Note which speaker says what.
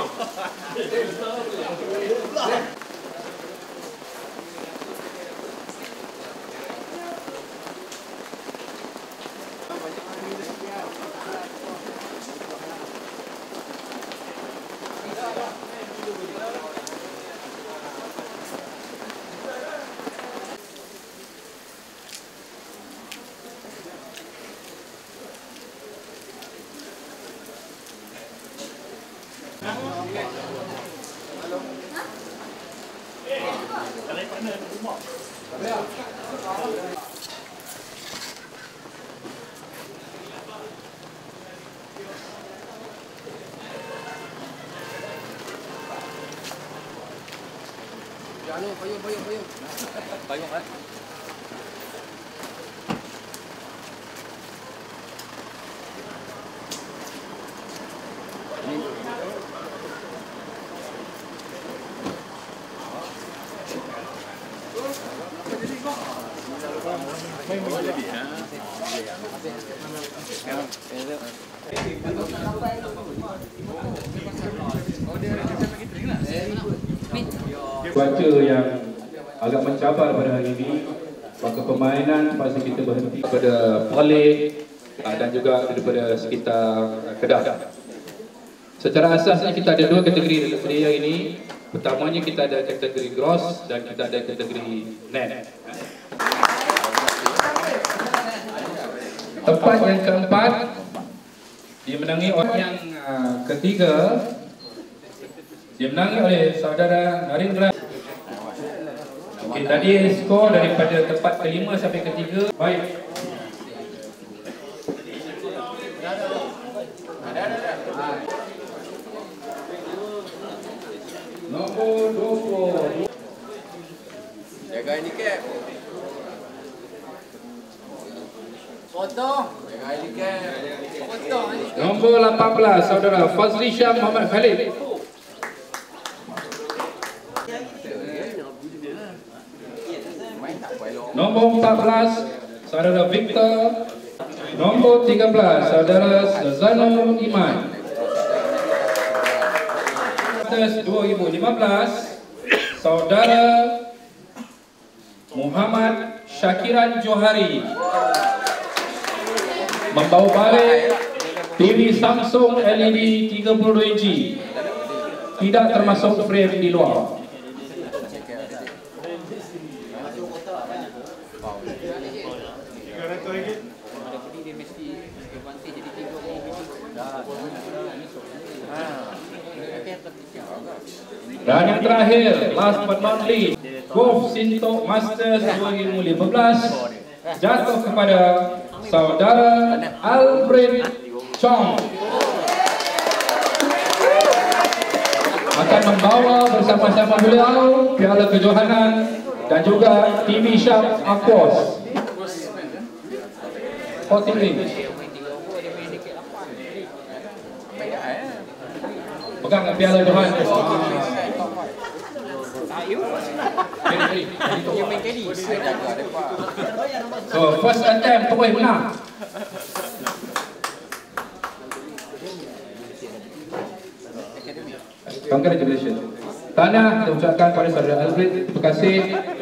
Speaker 1: Payung. Payung kan?
Speaker 2: Cuaca yang agak mencabar pada hari ini, maka permainan terpaksa kita berhenti pada Perlis dan juga daripada sekitar Kedah. Secara asasnya kita ada dua kategori dalam sedia ini. Pertamanya kita ada kategori gross dan kita ada kategori net. Tempat yang keempat dimenangi oleh yang ketiga, dimenangi oleh saudara Narendra. Okey, tadi skor daripada tempat kelima sampai ketiga. Baik. Nombor 20.
Speaker 1: Jaga handicap. Potong. Jaga handicap. Potong handicap.
Speaker 2: Nombor 18, saudara Fazli Syah Muhammad Khalid. Nombor 14, saudara Victor. Nombor 13, saudara Sazanul Iman. Atas 2015, saudara Muhammad Syakiran Johari membawa balik TV Samsung LED 32 inci, tidak termasuk frame di luar. Dan yang terakhir, last but not least, Golf Sintok Masters 2015 jatuh kepada saudara Albert Chong. Akan membawa bersama-sama beliau piala kejohanan dan juga TV Sharp Aquos 14 inch. Pegang piala Johan. So first attempt terus menang. Congratulations. Tahniah kita ucapkan pada saudara Albert. Terima kasih.